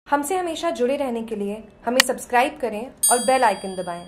हमसे हमेशा जुड़े रहने के लिए हमें सब्सक्राइब करें और बेल आइकन दबाएं।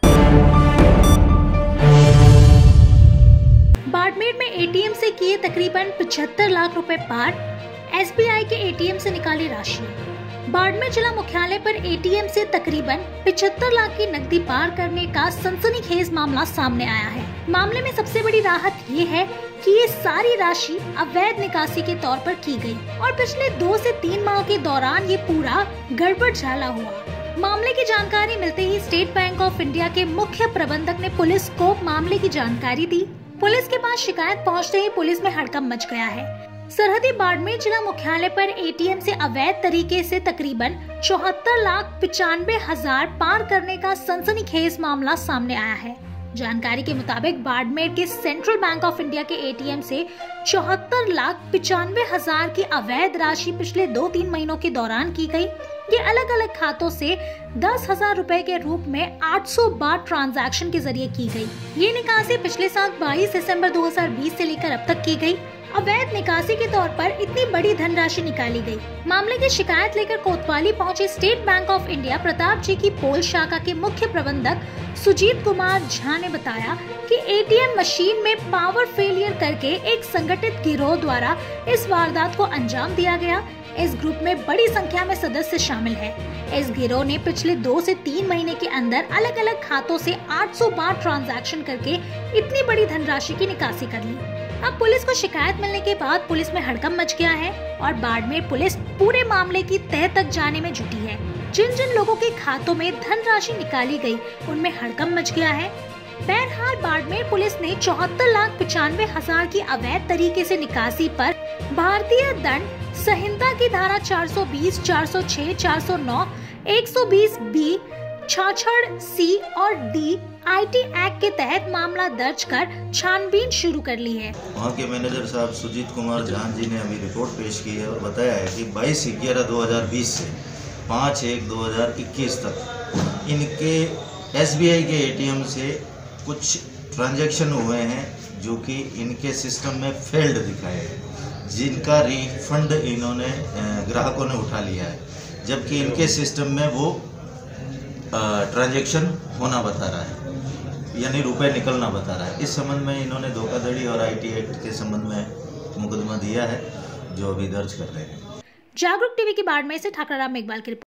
बाड़मेर में एटीएम से किए तकरीबन 75 लाख रुपए पार, एसबीआई के एटीएम से निकाली राशि। बाड़मेर जिला मुख्यालय पर एटीएम से तकरीबन 75 लाख की नकदी पार करने का सनसनीखेज मामला सामने आया है। मामले में सबसे बड़ी राहत ये है कि ये सारी राशि अवैध निकासी के तौर पर की गई और पिछले 2 से 3 माह के दौरान ये पूरा गड़बड़ झाला हुआ। मामले की जानकारी मिलते ही स्टेट बैंक ऑफ इंडिया के मुख्य प्रबंधक ने पुलिस को मामले की जानकारी दी। पुलिस के पास शिकायत पहुंचते ही पुलिस में हड़कंप मच गया है। सरहदी बाड़मेर जिला मुख्यालय पर एटीएम से अवैध तरीके से तकरीबन 74,95,000 पार करने का सनसनीखेज मामला सामने आया है। जानकारी के मुताबिक बाड़मेर के सेंट्रल बैंक ऑफ इंडिया के एटीएम से 74,95,000 की अवैध राशि पिछले 2-3 महीनों के दौरान की गई। ये अलग अलग खातों से 10,000 रुपए के रूप में 800 बार ट्रांजैक्शन के जरिए की गई। ये निकासी पिछले साल 22 दिसंबर 2020 से लेकर अब तक की गई। अवैध निकासी के तौर पर इतनी बड़ी धनराशि निकाली गई। मामले की शिकायत लेकर कोतवाली पहुंचे State Bank of India Pratap ji की पोल शाखा के मुख्य प्रबंधक सुजीत कुमार झा ने बताया कि एटीएम मशीन में पावर फेलियर करके एक संगठित गिरोह द्वारा इस वारदात को अंजाम दिया गया। इस ग्रुप में बड़ी संख्या में सदस्य शामिल है। इस गिरोह ने पिछले 2 से 3 महीने के अंदर अलग अलग खातों से 800 बार ट्रांजैक्शन करके इतनी बड़ी धनराशि की निकासी कर ली। अब पुलिस को शिकायत मिलने के बाद पुलिस में हड़कंप मच गया है और बाड़मेर पुलिस पूरे मामले की तह तक जाने में जुटी है। जिन जिन लोगों के खातों में धनराशि निकाली गई उनमें हड़कंप मच गया है। बहरहाल बाड़मेर पुलिस ने 74,95,000 की अवैध तरीके से निकासी पर भारतीय दंड संहिता की धारा 420, 406, 409, 120B, 66C और D IT एक्ट के तहत मामला दर्ज कर छानबीन शुरू कर ली है। वहाँ के मैनेजर साहब सुजीत कुमार झा जी ने अभी रिपोर्ट पेश की है और बताया है कि 22/11/2020 से 5/1/2021 तक इनके SBI के ATM से कुछ ट्रांजैक्शन हुए हैं जो कि इनके सिस्टम में फेल्ड दिखाए हैं, जिनका रिफंड इन्होंने ग्राहकों ने उठा लिया है, जबकि इनके सिस्टम में वो ट्रांजैक्शन होना बता रहा है, यानी रुपए निकलना बता रहा है। इस संबंध में इन्होंने धोखाधड़ी और IT एक्ट के संबंध में मुकदमा दिया है, जो अभी दर्ज कर रहे हैं। जागरूक टीवी की बाड़मेर से ठाकराम मेघवाल की रिपोर्ट।